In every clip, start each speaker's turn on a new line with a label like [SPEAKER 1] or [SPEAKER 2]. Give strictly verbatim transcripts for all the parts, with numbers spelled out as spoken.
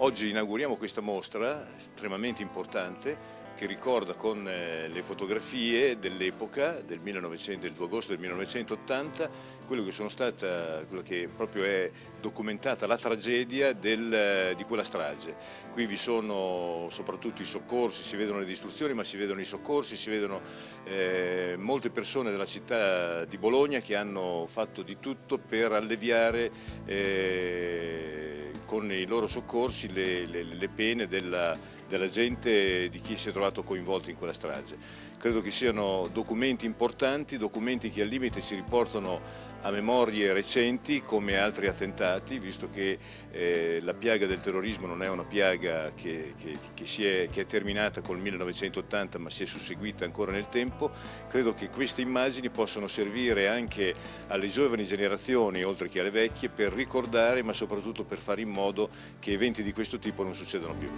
[SPEAKER 1] Oggi inauguriamo questa mostra estremamente importante che ricorda con le fotografie dell'epoca, del, del due agosto del millenovecentottanta, quello che sono stata, quello che proprio è documentata la tragedia del, di quella strage. Qui vi sono soprattutto i soccorsi, si vedono le distruzioni, ma si vedono i soccorsi, si vedono eh, molte persone della città di Bologna che hanno fatto di tutto per alleviare eh, con i loro soccorsi le, le, le pene della, della gente, di chi si è trovato coinvolto in quella strage. Credo che siano documenti importanti, documenti che al limite ci riportano a memorie recenti come altri attentati, visto che eh, la piaga del terrorismo non è una piaga che, che, che, si è, che è terminata col millenovecentottanta, ma si è susseguita ancora nel tempo. Credo che queste immagini possano servire anche alle giovani generazioni, oltre che alle vecchie, per ricordare, ma soprattutto per fare in modo che eventi di questo tipo non succedano più.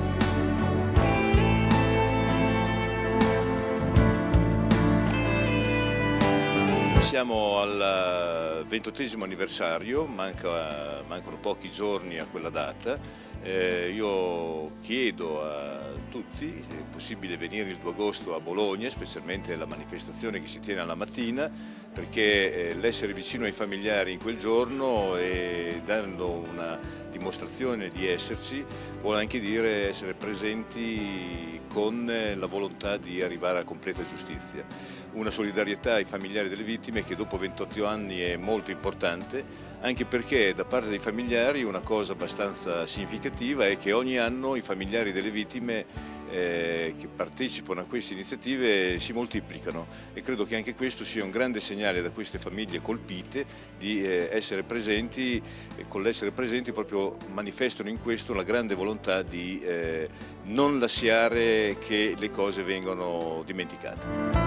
[SPEAKER 1] Siamo al ventottesimo anniversario, manca, mancano pochi giorni a quella data. Eh, io chiedo a tutti, se è possibile venire il due agosto a Bologna, specialmente alla manifestazione che si tiene alla mattina, perché eh, l'essere vicino ai familiari in quel giorno e dando una dimostrazione di esserci vuole anche dire essere presenti con la volontà di arrivare a completa giustizia. Una solidarietà ai familiari delle vittime che dopo ventotto anni è molto importante, anche perché da parte dei familiari una cosa abbastanza significativa è che ogni anno i familiari delle vittime eh, che partecipano a queste iniziative si moltiplicano e credo che anche questo sia un grande segnale da queste famiglie colpite di eh, essere presenti e con l'essere presenti proprio manifestano in questo la grande volontà di eh, non lasciare che le cose vengano dimenticate.